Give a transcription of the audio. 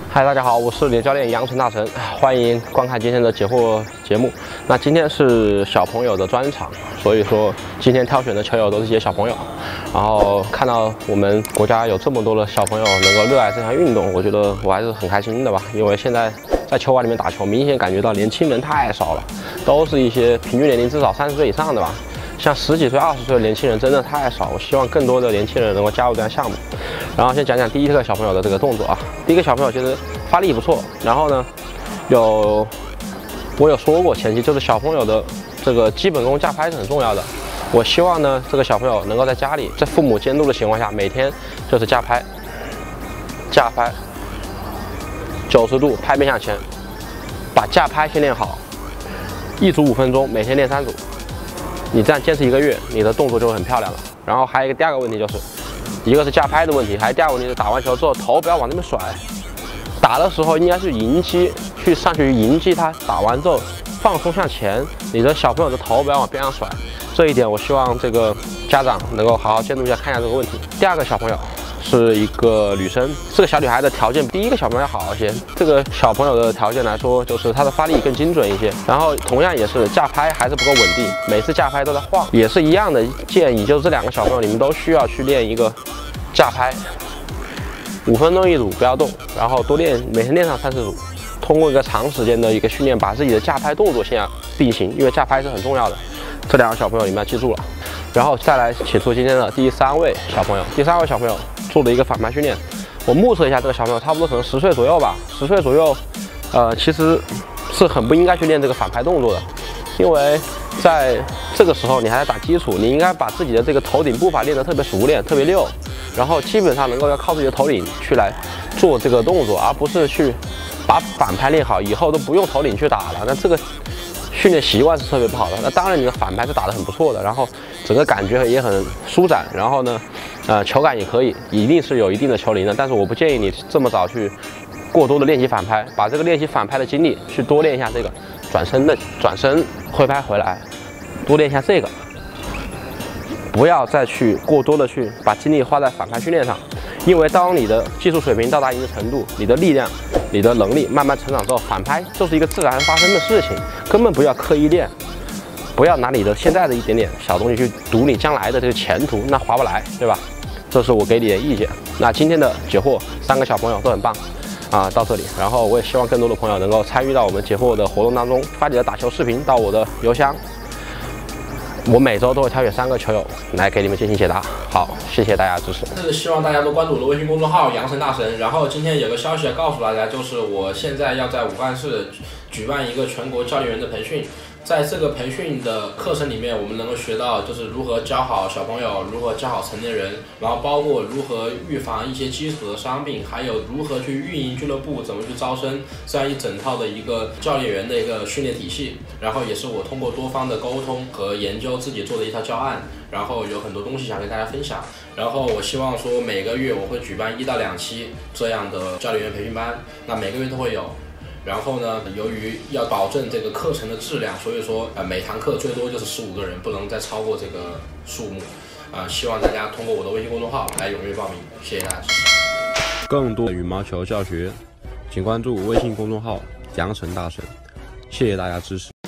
嗨，大家好，我是你的教练杨晨大神，欢迎观看今天的解惑节目。那今天是小朋友的专场，所以说今天挑选的球友都是一些小朋友。然后看到我们国家有这么多的小朋友能够热爱这项运动，我觉得我还是很开心的吧。因为现在在球馆里面打球，明显感觉到年轻人太少了，都是一些平均年龄至少30岁以上的吧。像10几岁、20岁的年轻人真的太少，我希望更多的年轻人能够加入这项项目。然后先讲讲第一个小朋友的这个动作啊，第一个小朋友其实发力不错，然后呢，我有说过前期就是小朋友的这个基本功架拍是很重要的。我希望呢这个小朋友能够在家里，在父母监督的情况下，每天就是架拍90度拍面向前，把架拍先练好，一组5分钟，每天练3组。你这样坚持1个月，你的动作就会很漂亮了。然后还有一个第二个问题就是，一个是架拍的问题，还有第二个问题是打完球之后头不要往那边甩。打的时候应该是迎击，上去迎击他，打完之后放松向前，你的小朋友的头不要往边上甩。这一点我希望这个家长能够好好监督一下，看一下这个问题。第二个小朋友是一个女生，这个小女孩的条件比第一个小朋友要好一些。这个小朋友的条件来说，就是她的发力更精准一些，然后同样也是架拍还是不够稳定，每次架拍都在晃，也是一样的建议，就是这2个小朋友你们都需要去练一个架拍，5分钟1组，不要动，然后多练，每天练上30组，通过一个长时间的一个训练，把自己的架拍动作先要定型，因为架拍是很重要的。这2个小朋友你们要记住了。然后再来请出今天的第3位小朋友。第3位小朋友做了一个反拍训练，我目测一下这个小朋友差不多可能10岁左右吧，10岁左右，其实是很不应该去练这个反拍动作的，因为在这个时候你还在打基础，你应该把自己的这个头顶步伐练得特别熟练、特别溜，然后基本上能够要靠自己的头顶去来做这个动作，而不是去把反拍练好以后都不用头顶去打了。那这个训练习惯是特别不好的。那当然你的反拍是打得很不错的，然后整个感觉也很舒展，然后呢，球感也可以，一定是有一定的球龄的。但是我不建议你这么早去过多的练习反拍，把这个练习反拍的精力去多练一下这个转身挥拍回来，多练一下这个，不要再去过多的去把精力花在反拍训练上。因为当你的技术水平到达一定的程度，你的力量、你的能力慢慢成长之后，反拍就是一个自然发生的事情，根本不要刻意练，不要拿你的现在的一点点小东西去赌你将来的这个前途，那划不来，对吧？这是我给你的意见。那今天的解惑3个小朋友都很棒啊，到这里，然后我也希望更多的朋友能够参与到我们解惑的活动当中，发你的打球视频到我的邮箱。我每周都会挑选3个球友来给你们进行解答。好，谢谢大家的支持。 是希望大家都关注我的微信公众号“杨晨大神”。然后今天有个消息要告诉大家，就是我现在要在武汉市举办一个全国教练员的培训。在这个培训的课程里面，我们能够学到就是如何教好小朋友，如何教好成年人，然后包括如何预防一些基础的伤病，还有如何去运营俱乐部，怎么去招生，这样一整套的一个教练员的一个训练体系。然后也是我通过多方的沟通和研究自己做的一套教案，然后有很多东西想跟大家分享。然后我希望说每个月我会举办1到2期这样的教练员培训班，那每个月都会有。然后呢，由于要保证这个课程的质量，所以说每堂课最多就是15个人，不能再超过这个数目。希望大家通过我的微信公众号来踊跃报名，谢谢大家支持。 更多的羽毛球教学，请关注微信公众号“杨晨大神”，谢谢大家支持。